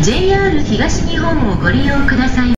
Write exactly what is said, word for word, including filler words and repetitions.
ジェイアール 東日本をご利用ください。